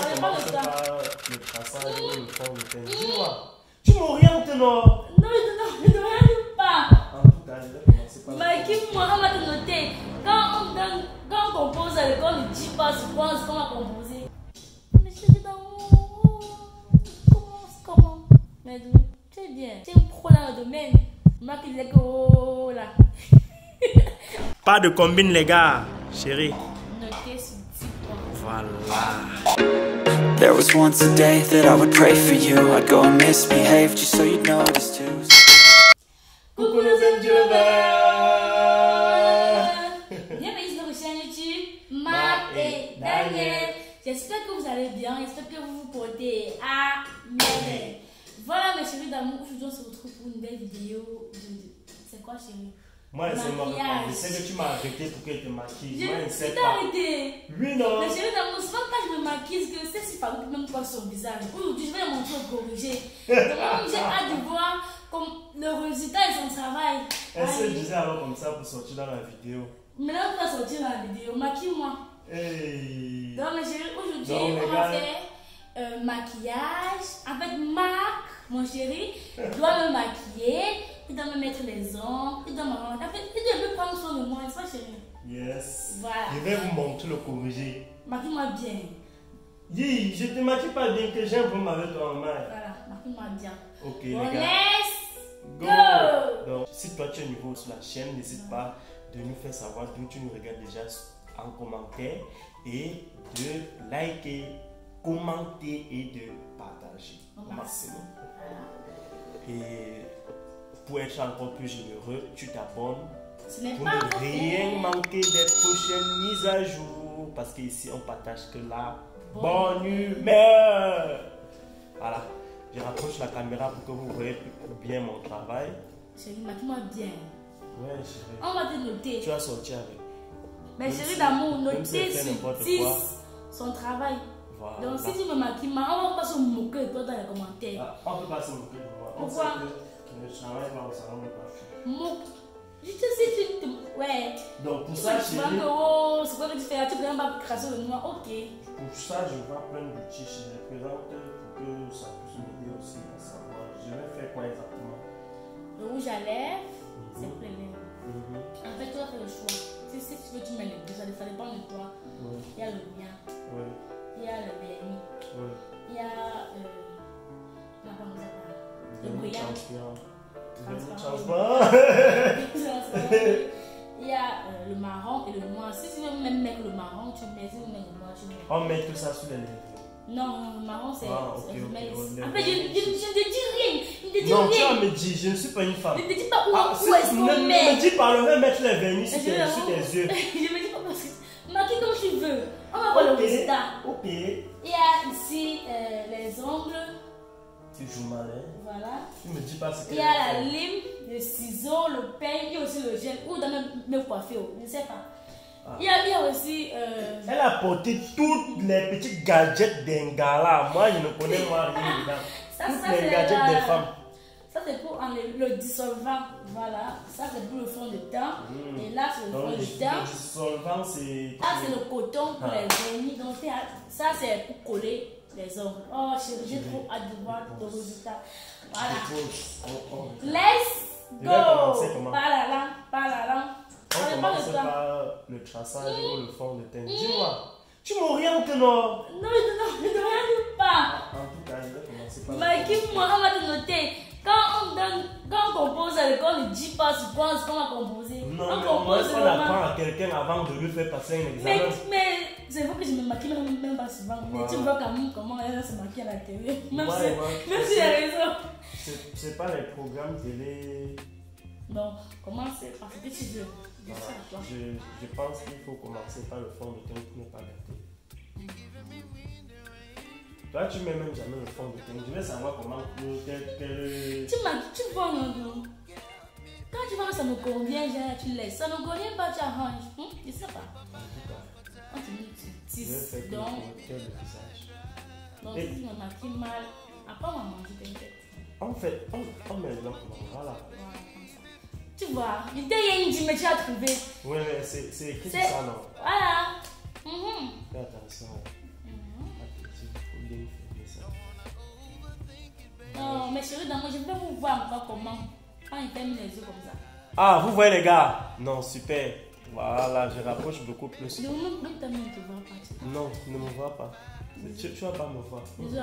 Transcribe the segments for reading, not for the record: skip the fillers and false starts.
commencer par le traçage et le fond de teint. Dis-moi, tu m'orientes, non? Non, je ne t'oriente pas. En tout cas, je vais commencer par. Maquille-moi, on va te noter. Quand on compose à l'école, on ne dit pas ce qu'on va composer. Mais chérie d'amour, comment? Mais tu es bien, tu es pro dans le domaine. Moi qui disais que oh là. Pas de combine, les gars, chérie. Notez ce petit point. Voilà. There was once a day that I would pray for you. I'd go and misbehave just so you'd notice too. Coucou les angels. Bienvenue sur notre chaîne YouTube, Marc et Daniel. J'espère que vous allez bien, j'espère que vous vous portez à merveille. Voilà mes chéris d'amour, aujourd'hui on se retrouve pour une belle vidéo de... C'est quoi chérie? Moi, je sais que tu m'as arrêté pour que je te maquille. Moi, je ne sais Je pas. t'ai arrêté. Oui, non. Mais chérie d'amour, souvent quand je me maquille, que c'est si par exemple même toi son visage. Aujourd'hui, je vais le montrer au corriger. Donc, j'ai hâte de voir comme le résultat et son travail. Est-ce que je disais alors comme ça pour sortir dans la vidéo? Maintenant, tu vas sortir dans la vidéo. Maquille-moi. Hey. Donc, mes chéris, aujourd'hui, on va faire maquillage avec Marc, mon chéri. Il doit me maquiller, il doit me mettre les ongles, il doit me rendre. En fait, il doit prendre soin de moi, n'est-ce pas, chéri? Yes. Voilà. Je vais vous montrer le corriger. Maquille-moi bien. Dis, je te maquille pas bien que j'ai un problème avec toi en main. Voilà, maquille-moi bien. Ok, Bon, les gars. let's go! Donc, si toi tu es nouveau sur la chaîne, n'hésite pas de nous faire savoir d'où tu nous regardes déjà en commentaire et de liker, commenter et de partager au maximum. Et pour être encore plus généreux, tu t'abonnes Ce n'est pour pas ne rien manquer des prochaines mises à jour. Parce qu'ici, on partage que la bonne humeur. Voilà. Je rapproche la caméra pour que vous voyez bien mon travail. Chérie, maquille-moi bien. Ouais, chérie. On va te noter. Tu vas sortir avec. Mais chérie d'amour, même si elle notez fait sur n'importe 10 quoi. son travail. Voilà. Donc si tu me maquilles, on va pas se moquer de toi dans les commentaires. Ah, on peut pas se moquer de moi. Pourquoi? On sait que le travail va au salon de coiffure. Moque. Je te sais, tu te... Ouais. Donc pour ça, Tu vois chérie, que, oh, c'est quoi que tu fais là? Tu peux même pas crasser le noir. Ok. pour ça, je vais prendre du tiche. Je les présente pour que ça puisse m'aider aussi à savoir. Je vais faire quoi exactement? Le rouge à lèvres, c'est pour les lèvres. En fait, tu vas faire le choix. Si tu veux, tu mets les deux. Ça dépend de toi. Oui. Il y a le mien. Oui. Il y a le vernis. Oui. Il y a. Comment ça s'appelle? Le brillant. Transparent. Il y a le marron et le noir. Si tu veux même mettre le marron, tu mets. Si tu veux mettre le noir, tu mets. On met tout ça sur les lèvres. Non, le marron c'est. Ah, ok, ok. En fait, je ne te dis rien. Je ne te dis Non, tu rien. vas me dire, je ne suis pas une femme. Je ne te dis pas où, Ah, où est-ce qu'on ne met. me dis pas, on va mettre les vernis sur Je tes yeux. Je me dis pas parce que. Maquille comme tu veux. On va voir le résultat. Ok. Il y a ici les ongles. Tu joues mal, hein? Voilà. Tu me dis pas ce que. Il y a la lime, le ciseau, le peigne, il y a aussi le gel. Où dans me coiffer, je ne sais pas. Ah. Il y a aussi. Elle a porté toutes les petites gadgets d'un gars. Moi, je ne connais moi rien dedans. Toutes les gadgets des femmes. Ça, c'est pour le dissolvant. Voilà. Ça, c'est pour le fond de teint. Et là, c'est le fond de teint. Le dissolvant, c'est. Là, c'est le coton pour les vernis. Donc, ça, c'est pour coller les ongles. Oh, chérie, j'ai trop hâte de voir le résultat. Voilà. Let's go! Par là. On commence par le traçage ou le fond de teint. Dis-moi, tu m'orientes, non? Non, je ne regarde pas. En tout cas, je vais commencer par. Maquille-moi, on va te noter. Quand on compose à l'école, on ne dit pas ce qu'on va composer. Non, on mais compose on apprend à quelqu'un avant de lui faire passer un examen. Mais c'est vrai que je me maquille même pas souvent. Mais tu vois quand même comment elle se maquille à la télé. Même si les réseaux. C'est pas les programmes télé. Non, commence par ce que tu veux. Voilà. Je pense qu'il faut commencer par le fond de teint pour ne pas gâter. Toi, tu mets même jamais le fond de teint. Je veux savoir comment Tu vois, non? Quand tu vois que ça me convient, tu laisses. Ça ne convient pas, tu arranges. Je sais pas. On te met tu tisses. Donc, si tu me maquilles mal, après on va manger t'inquiète. En fait, on met le blanc. Voilà. Tu vois, il t'a rien dit, mais tu as trouvé. Oui, mais c'est écrit ça, non? Voilà. Fais attention. mais chérie, dans moi, je vais vous voir encore comment. Quand il ferme les yeux comme ça. Ah, vous voyez les gars? Non, super. Voilà, je rapproche beaucoup plus. Non, non, ta main ne te voit pas. Non, ne me vois pas. Tu vas pas me voir. Déjà.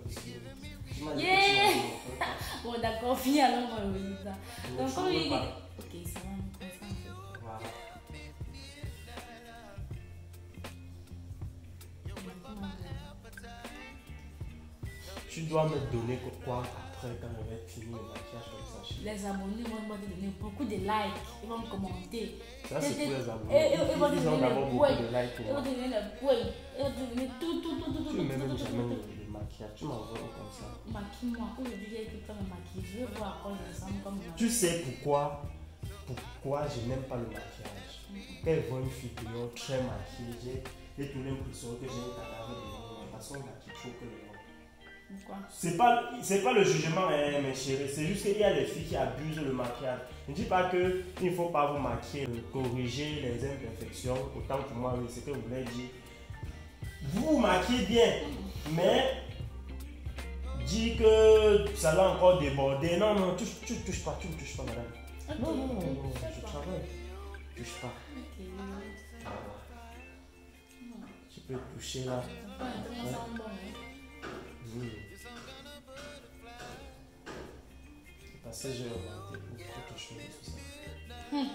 Yeah! Bon, d'accord, fini alors, on va revenir ça. Donc, comme il dit. Ok, ça va, on commence. Voilà. Tu dois me donner quoi après quand on va finir le maquillage comme ça? Les abonnés vont te donner beaucoup de likes, ils vont me commenter. Ça c'est pour les abonnés. Ils ont d'abord beaucoup de likes. Ils vont te donner les poils, ils vont te donner tout. Tu ne mets même jamais le maquillage, tu m'envoies comme ça. Maquille-moi, aujourd'hui j'ai écrit comme un maquillage, je vais voir à quoi je ressemble comme un. Tu sais pourquoi je n'aime pas le maquillage? Quand je vois une figure très maquillée, j'ai tout l'impression que j'ai un cadavre de l'homme. Parce qu'on maquille trop que le nom. Pourquoi? C'est pas le jugement, hein, mes chéris. C'est juste qu'il y a des filles qui abusent le maquillage. Je ne dis pas qu'il ne faut pas vous maquiller, corriger les imperfections. Autant pour moi, oui, c'est ce que vous voulez dire. Vous vous maquillez bien, mais dis que ça va encore déborder. Non, non, tu ne touches pas, madame. Okay. Non, je travaille. Touche pas. Ok. Tu peux toucher là. Oui. Parce que j'ai augmenté autre chose sur ça. Ouais.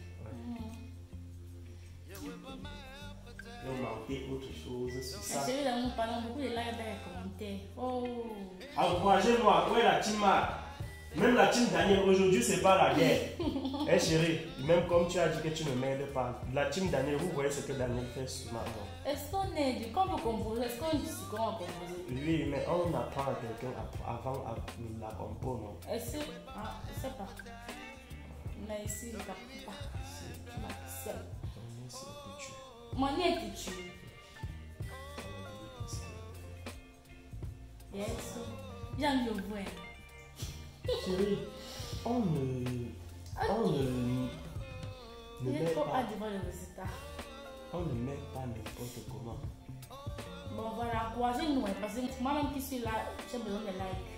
J'ai augmenté autre chose sur ça. Celui là, nous parlons beaucoup de likes dans les commentaires. Oh. Encouragez-moi, ouais la team Marc. Même la team Daniel, aujourd'hui c'est pas la guerre. Eh chérie, même comme tu as dit que tu ne m'aides pas, la team Daniel, vous voyez ce que Daniel fait sur ma main. Est-ce qu'on est quand on compose, est-ce qu'on dit ce qu'on va composer? Oui, mais on apprend à quelqu'un avant la compo, non? Est-ce que. Ah, je sais pas. Mais ici, je ne capte pas. C'est. Mon nez est têtu. Yes. J'aime le voir. Chérie, on ne J'ai met trop pas, hâte de voir le résultat. on ne met pas n'importe comment. Bon, voilà, encouragez-nous, parce que moi-même qui suis là, j'ai besoin de likes.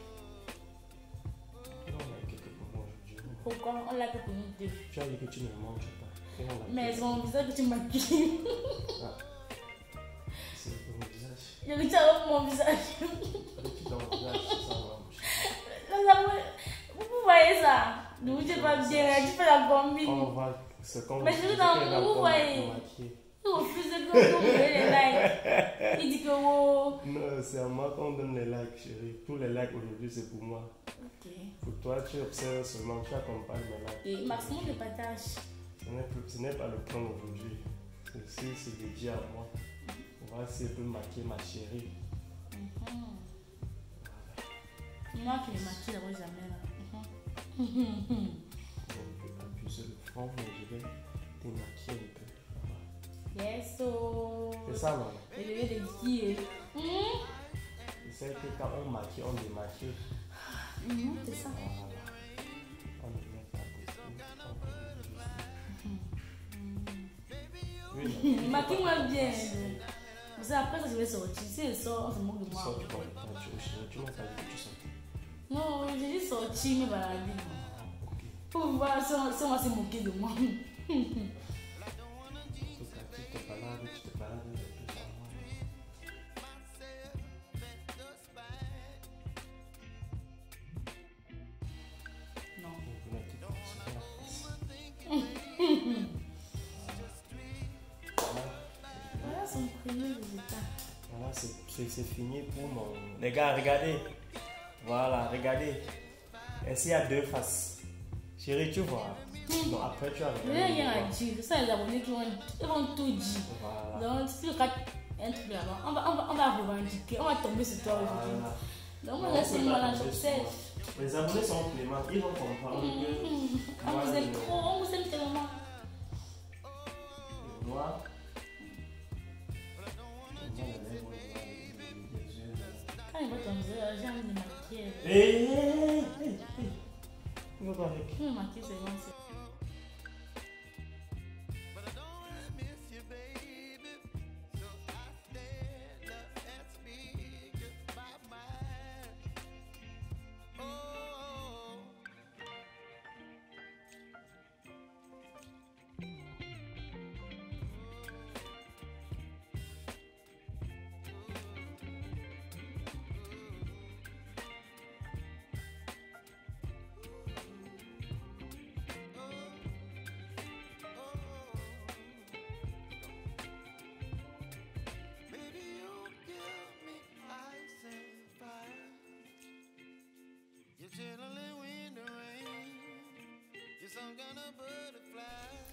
On a quelque pour moi aujourd'hui. Pourquoi on like pour nous deux? Tu as dit que tu ne manges pas. Et on a Mais quelque- c'est mon visage que tu maquilles. Ah. C'est pour mon visage. Je le tiens avec mon visage. Tu dans mon visage, c'est ça ma bouche. Vous voyez ça? Nous, je pas bien, tu fais la combine. On va ce qu'on Mais je suis dans vous voyez. Vous refusez que vous voyez les likes. Il dit que oh. Non, c'est à moi qu'on donne les likes, chérie. Tous les likes aujourd'hui, c'est pour moi. Ok. Pour toi, tu observes seulement, tu accompagnes mes likes. Et maximum de partage. Ce n'est pas le plan aujourd'hui. Ceci, c'est dédié à moi. On va essayer de maquiller ma chérie. Moi qui me maquille d'abord jamais là. Donc, je vais appuyer sur le front, mais je vais démaquiller un peu. Voilà. Yes, so. C'est ça, non? Le bébé de qui? C'est que quand on maquille, on démaquille. C'est ça. Voilà. On ne met pas beaucoup. Oui, Maquille-moi bien. Parce que après ça, je vais sortir. Si elle sort, on se moque de moi. Sors, tu m'as pas dit que tu sortais. Non, j'ai dit sortir, mais voilà. Ok. Pour voir si on va se moquer de moi. En tout cas, tu te balades un peu par moi. Non. Vous mettez tout sur la face. Voilà son premier résultat. Voilà, c'est fini pour mon... Les gars, regardez. Voilà, regardez. Ici, il y a deux faces. Chérie, tu vois. Non, après, tu as Je n'ai rien à dire. Ça, les abonnés qui vont tout dire. Voilà. Donc, si le cas un truc là-bas, on va revendiquer. On va tomber sur toi aujourd'hui. Voilà. Donc, moi, laissez-moi là, je sais. Les abonnés sont cléments. Ils vont comprendre que... On vous aime trop, on vous aime tellement. Moi... Quand il va tomber, j'ai envie de maquiller. Hé, tu vas pas avec. Je me maquille, c'est bon. Oh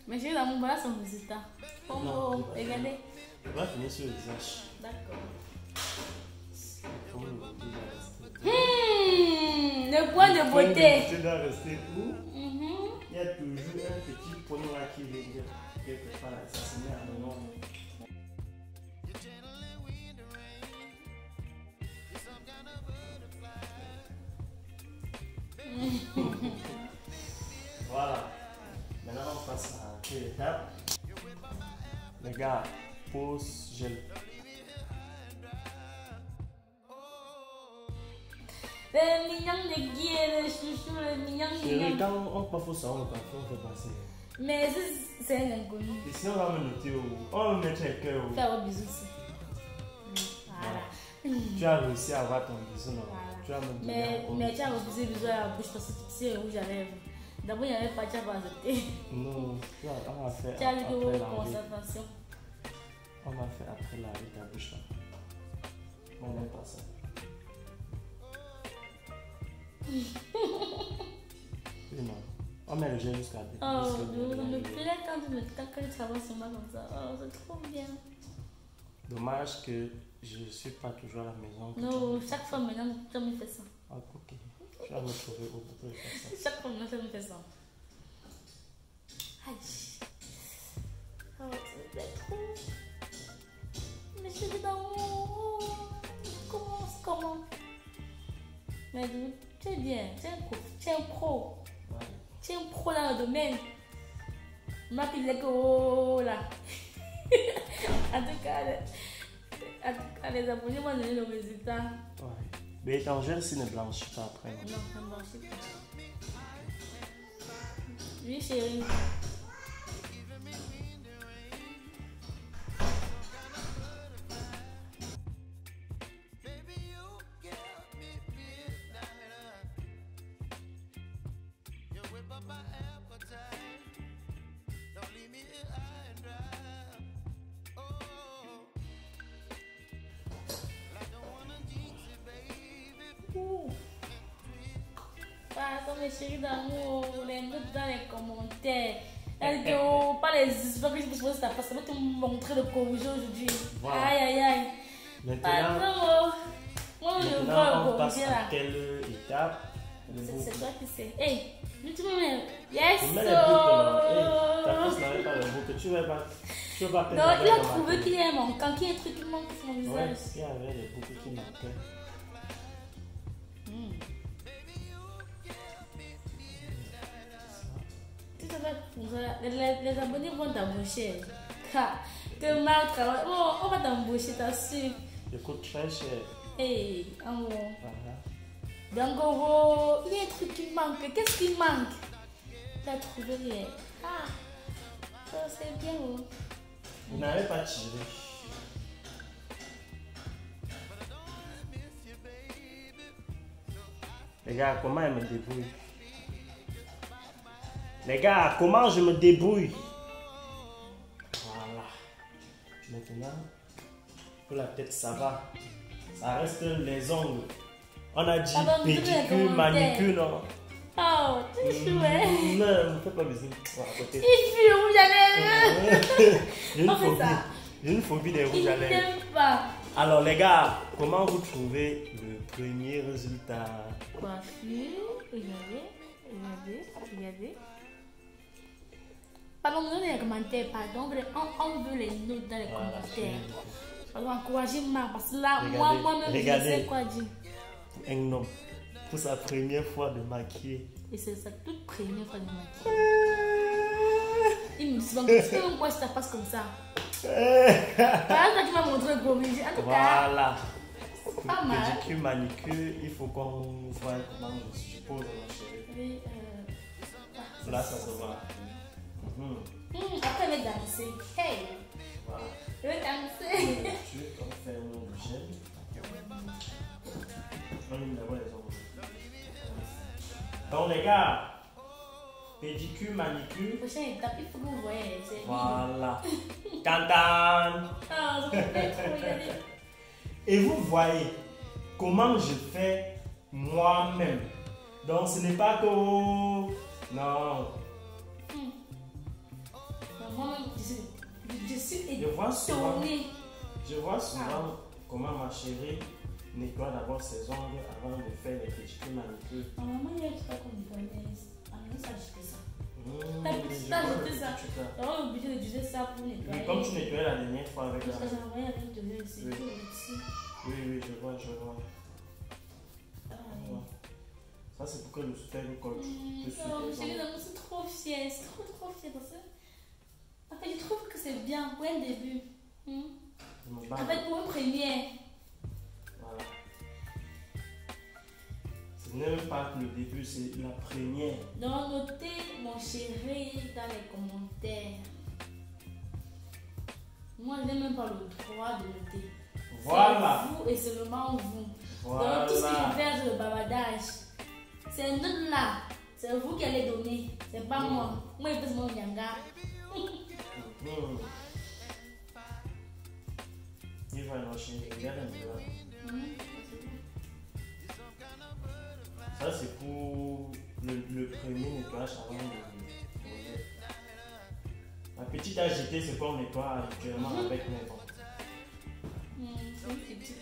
Mais j'ai dans mon bras son résultat. Non, Regardez. On va finir sur le visage. D'accord. Comme le beauté doit rester. Le point de beauté. Le beauté doit rester où? Il y a toujours un petit point là qui vient quelque part. Ça se met à mon nom. Voilà. Maintenant, on passe à quelle étape? Les gars, pose gel. Le mignon de Guy, le chouchou, le mignon. Chérie, quand on passe au salon, le parfum, on fait passer. Mais c'est un inconnu. Et sinon, on va me noter où? On va me mettre les cœurs où? Faire un bisou aussi. Voilà. Tu as réussi à avoir ton bisou, non? Voilà. Tu vas me donner Mais encore. tu as refusé le bisou à la bouche parce que tu sais où j'avais. D'abord, il n'y avait pas, tu as pas accepté. Non, on va faire Tu as dit que après vos la concentrations. On va faire après la avec ta bouche là. On n'aime pas ça. Oui, non. On met le gel jusqu'à Oh, ça me plaît quand tu travailles sur moi comme ça. Oh, c'est trop bien. Dommage que je ne suis pas toujours à la maison. Non, chaque fois maintenant, tu me fais ça. Ah, ok. Tu vas me trouver où pour faire ça. Chaque fois maintenant, tu me fais ça. Aïe. Oh, ça me plaît trop. Mais je suis d'amour. Comment? Mais tu es bien, tu es un pro. Ouais. Tu es un pro dans le domaine. Moi qui disais que oh là. En tout cas, les abonnés m'ont donné le résultat. Ouais. Mais ton gel s'il ne blanchit pas après. Non, ça ne blanchit pas. Oui, chérie. Mes chéris d'amour, les notes dans les commentaires. Pas les histoires que je vous pose ta face, ça va te montrer le corriger aujourd'hui. Voilà. Aïe. Maintenant, moi je on vois passe corriger à là. quelle étape? C'est toi qui sais. Hey, tu me mets. Yes! Tu mets les boucles là. Hey, ta face n'avait pas les boucles. Tu veux pas Non, il a trouvé qu'il est manquant, qu'il y a un truc qui manque sur mon visage. Ouais, il y avait les boucles qui manquaient. Les abonnés vont t'embaucher. Que mal travail. Oh, on va t'embaucher, t'as su. Ça coûte très cher. Hey, amour. Voilà. Donc, il y a un truc qui manque. Qu'est-ce qui manque? Tu as trouvé rien. Ah, ça c'est bien. Vous n'avez pas tiré. Les gars, comment je me débrouille? Les gars, comment je me débrouille? Voilà. Maintenant, pour la tête, ça va. Ça reste les ongles. On a dit pédicure, manicure, non? Oh, tu choues, hein? Non, ne fais pas bisous. À côté. Il fuit rouge à lèvres. J'ai une phobie des rouges Il à lèvres. n'aime pas. Alors les gars, comment vous trouvez le premier résultat? Coiffure, regardez. Pardon, nous dans les commentaires, pardon, on veut les notes dans les commentaires. Pardon, encouragez-moi, parce que là, moi-même, je sais quoi dire. Un homme, pour sa première fois de maquiller. Et c'est sa toute première fois de maquiller. Il me dit souvent, est-ce que moi je te passe comme ça? Voilà, tu m'as montré le corriger. En tout cas, Voilà. pas mal. Pédicure, manicure, il faut qu'on voit comment je suppose, ma chérie. Oui, Là, ça se voit. après, elle va danser. Hey! Voilà. Je vais danser. On fait un nom de gel. On met d'abord les ongles. Donc les gars, pédicure, manicure. Prochaine étape, il faut que vous voyez. Voilà. Tantan. Ah, ça me fait trop y aller. Et vous voyez comment je fais moi-même. Donc ce n'est pas que... Non. suis Je vois souvent, étonnée. comment ma chérie nettoie d'abord ses ongles avant de faire les petites manucures. Ma maman, il y a qui pas qu'on nettoie. Elle a acheté ça. T'as acheté ça. On est obligé d'utiliser ça pour nettoyer. Mais comme tu nettoyais la dernière fois avec la... Parce que j'ai envoyé avec de l'eau ici. Oui, je vois. Ça, c'est pour que le super coach te suive. C'est trop fier, c'est trop fier parce que en fait, je trouve que c'est bien pour un début. En fait, pour une première. Voilà. Ce n'est même pas que le début, c'est la première. Donc, notez mon chéri dans les commentaires. Moi, je n'ai même pas le droit de noter. Voilà. C'est vous et seulement vous. Voilà. Donc, tout ce que je fais, c'est le bavardage. C'est notre là. C'est vous qui allez donner. C'est pas moi. Moi, je fais mon yanga. Il va enchaîner. Regarde un peu là. Ça, c'est pour le premier nettoyage avant de... La petite à jeter, c'est qu'on nettoie actuellement avec mes dents. C'est une petite.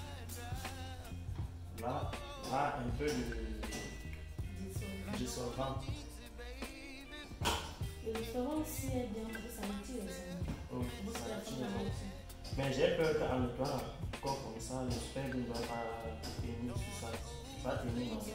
Là, un peu de dissolvant. Le dissolvant aussi est bien parce que ça retire les ongles. Oh, ça retire les ongles. Mais j'ai peur qu'en nettoyant encore comme ça, le sperme ne va pas tenir sur ça. Ça va tenir, non?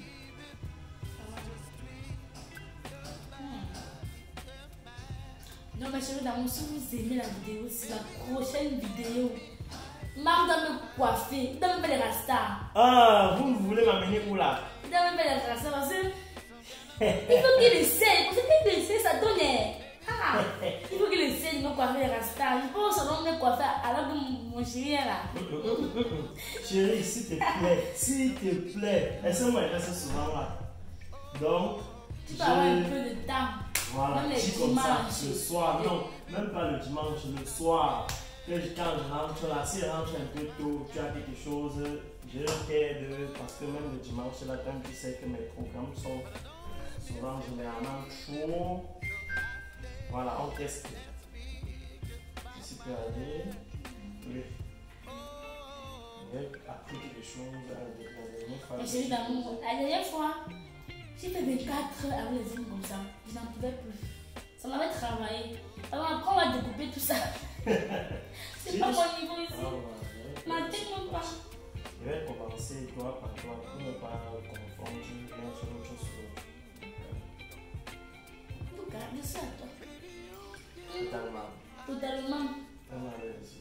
Non, mais chérie, d'amour, si vous aimez la vidéo, c'est la prochaine vidéo. Marc doit me coiffer, il doit me faire les rastas. Ah, vous voulez m'amener où là? Il doit me faire les rastas parce que il faut qu'il essaie. Parce que qu'il essaie, ça donne. Il faut qu'il essaie de me coiffer les rastas. Je pense que me coiffer alors que mon chéri est là. Chérie, s'il te plaît, laisse-moi rester souvent là. Donc, tu peux avoir un peu de temps. Voilà, même les dimanches. Le soir, non, même pas le dimanche, le soir. Quand je rentre là, si je rentre un peu tôt, tu as quelque chose, je t'aide parce que même le dimanche, là, quand tu sais que mes programmes sont souvent généralement chauds. Voilà, on teste. Ici peut aller. Oui. J'ai appris quelque chose la dernière fois. Mais chérie d'amour, la dernière fois, j'ai fait 24 heures avec les ongles comme ça. Je n'en pouvais plus. Ça m'avait travaillé. Alors après, on va découper tout ça. C'est pas mon niveau ici. Ma tête non pas. Je vais commencer toi par toi pour ne pas confondre l'un sur l'autre chose. Regarde ça, toi. Totalement. Totalement. On a réussi.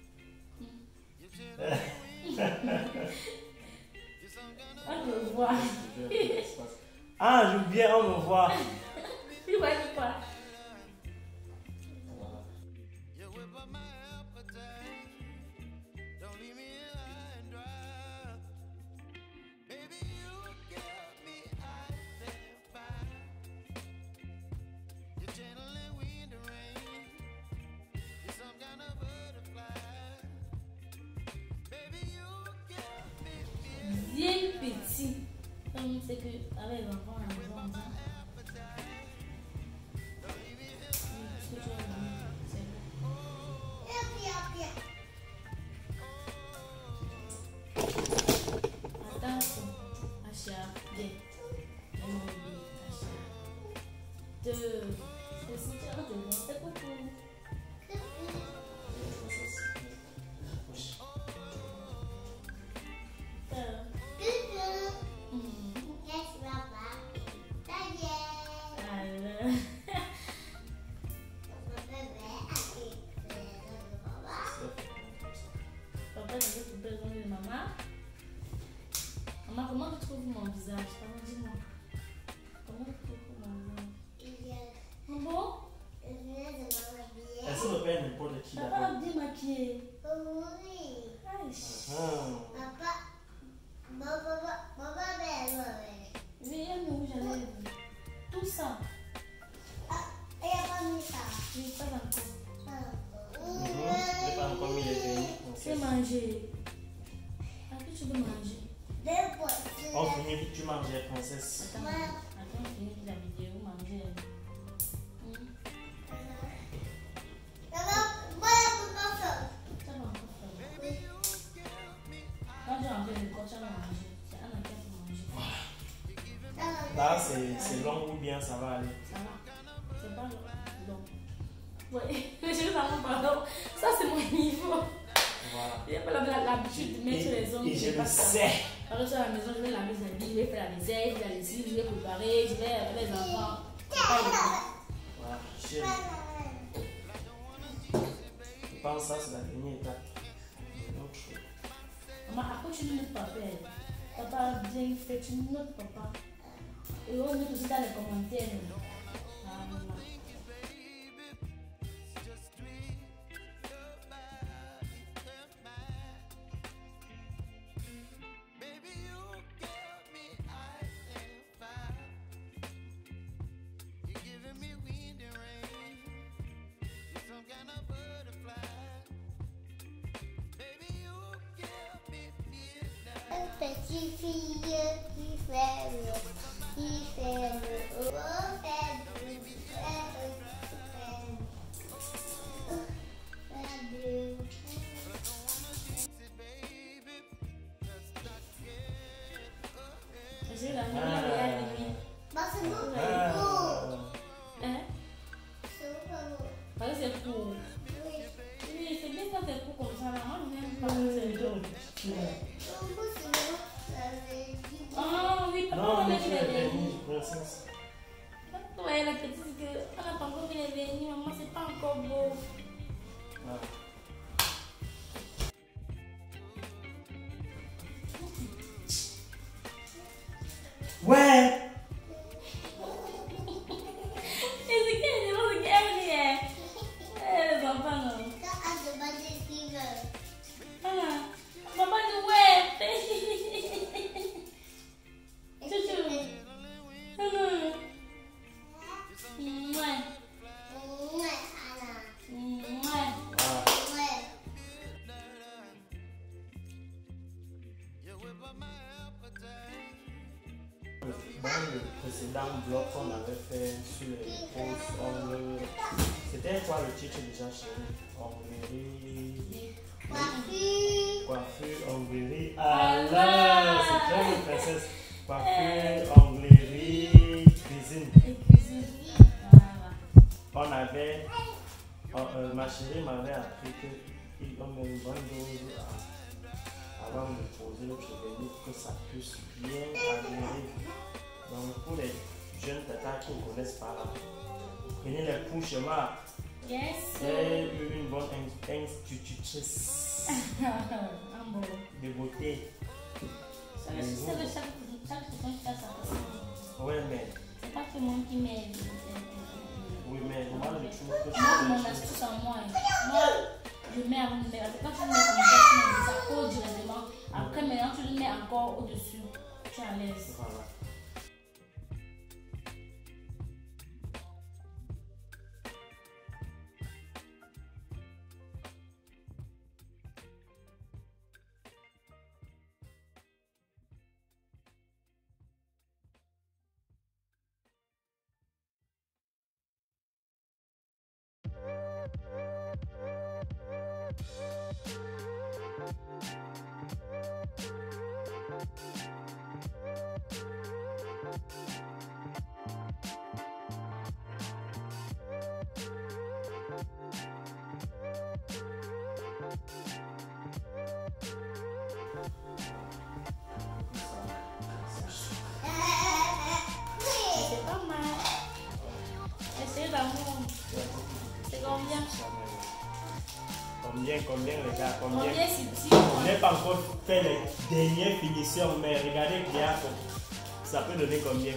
On me voit. Ah, j'oubliais, on me voit. Tu vois quoi? Bien petit. Comme c'est que avec les enfants à la maison, on dit. Ce que tu as dit, c'est bon. Attention. Achat. Bien. Achat. Deux. C'est si tu as de bon. C'est pour tout. Maman, comment tu trouves mon visage? Maman, dis-moi. Comment tu trouves mon visage? Ah bon? Est-ce que le père n'importe qui Papa a bien maquillé. Oui. Papa. Viens où j'allais. Tout ça. Il n'y a pas mis ça. Je n'ai pas encore. Je n'ai pas encore mis les veines. Je vais manger. Qu'est-ce que tu veux manger? On finit vite, tu manges les princesses. Attends, on finit la vidéo, manger. Maman, tu rentres de l'école, tu vas manger. C'est un enquête pour manger. Là, c'est long ou bien ça va aller? Ça va. C'est pas long. Ouais, je vais vraiment pardon. Ça, c'est mon niveau. Voilà. J'ai pas l'habitude de mettre sur les ongles. Et je le sais. Alors, je suis à la maison, je vais laver les habits, je vais faire la vaisselle, je vais la lessive, je vais préparer, je vais avec les enfants. C'est pas évident. Voilà, chérie. Je pense que ça, c'est la dernière étape. Autre chose. Maman, après, tu notes papa. Papa a bien fait, tu notes papa. Et on note aussi dans les commentaires. Ah, maman. Petite fille qui fait le J'ai la maman de la nuit. c'est bon. Hein? Parce que c'est pour. Oui. Oui, c'est bien quand c'est pour comme ça. Moi, je n'aime pas quand c'est dur. Ah oui, papa, Non, on mais a tu vu es les venue, vénis. princesse. Ouais, la petite, on n'a pas encore vu les vénis. Maman, c'est pas encore beau. Voilà. Ouais! Et c'est qui est est les enfants, non? Ah, maman dit ouais. Chouchou. Ouais. Dans le précédent bloc qu'on avait fait sur les poses ongles, c'était quoi le titre déjà chérie? Onglerie, coiffure, onglerie. Alors, c'est très bien, princesse. Coiffure, onglerie, cuisine. Et cuisine. Voilà. On avait, ma chérie m'avait appris qu'on met une bonne dose avant de poser le chevelu pour que ça puisse bien adhérer. Donc pour les jeunes tatas qui ne connaissent pas là, prenez les cours chez moi. Yes. J'ai eu une bonne institutrice Un bon. de beauté. C'est le chaque personne qui a sa façon. Ouais, mais, C'est pas tout le monde qui m'aide. oui, mais moi je trouve que Moi, mon astuce en moi. Moi, je mets avant de mettre. Quand tu le mets comme ça, tu mets ça colle directement. Après, maintenant, tu le mets encore au-dessus. Tu es à l'aise. voilà. C'est pas mal. Essayez d'amour. C'est combien? Combien les gars, combien? Combien c'est-il? On n'a pas encore fait les dernières finitions, mais regardez bien, ça peut donner combien?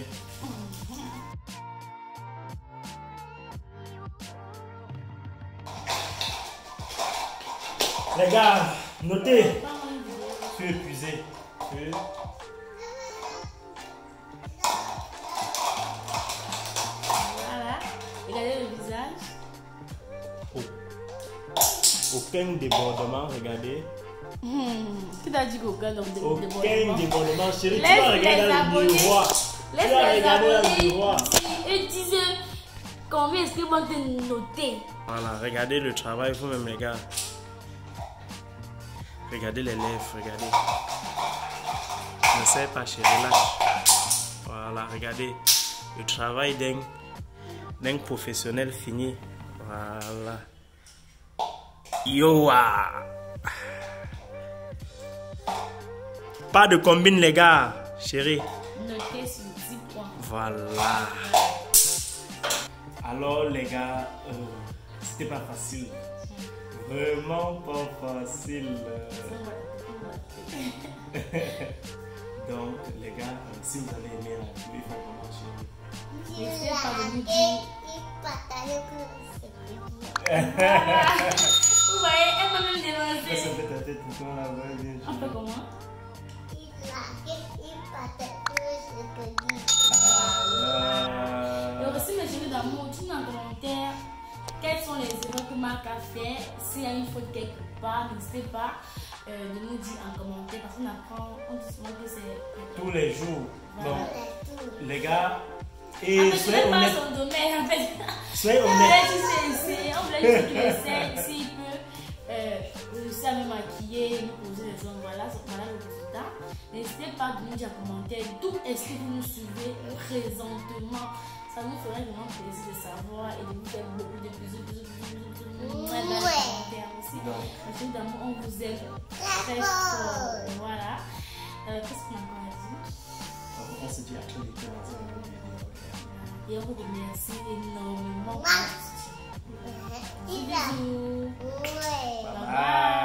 Les gars, notez, je suis épuisé. Voilà. Regardez le visage. Aucun débordement, regardez. Qui t'a dit qu'aucun débordement? Aucun débordement, chérie, tu Laisse vas regarder les dans le abonnés. miroir. Tu Laisse vas les regarder dans le abonnés miroir. et disent combien est-ce qu'ils vont te noter. Voilà, regardez le travail vous-même les gars. Regardez les lèvres, regardez. ne sais pas, chérie, lâche. Voilà, regardez. Le travail d'un professionnel fini. Voilà. Yoa. Pas de combine, les gars, chérie. Notez sur 10 points. Voilà. Alors, les gars, c'était pas facile. Vraiment pas facile. Donc, les gars, si vous avez aimé la vidéo, il faut vraiment chérie. N'hésitez pas à nous dire. Et partager que c'est bien. Vous voyez, elle m'a même Ça dévancé. fait ta tête pour qu'on la voit bien. Un peu comment? Il partage que c'est bien. Et aussi, mes chéris d'amour, tu mets en commentaire quelles sont les erreurs que Marc a fait. S'il y a une faute quelque part, n'hésitez pas de nous dire en commentaire parce qu'on apprend, on dit souvent que c'est Tous les jours. Voilà. Donc, les gars, Ah, et mais je soyez n'ai pas honnêtes. son domaine en fait. Soyez On voulait honnêtes. juste essayer, on voulait juste qu'il essaie, s'il peut réussir à me maquiller, me poser les ongles, voilà le résultat. N'hésitez pas à nous dire en commentaire d'où est-ce que vous nous suivez présentement. Ça nous ferait vraiment plaisir de savoir et de vous faire beaucoup de bisous dans les commentaires aussi. Merci d'amour, on vous aime très fort. Voilà. Qu'est-ce qu'on a encore à dire? On se dit à très vite dans une vidéo. Et on vous remercie énormément pour Maman. votre soutien. Bisous. Ouais. Bye bye.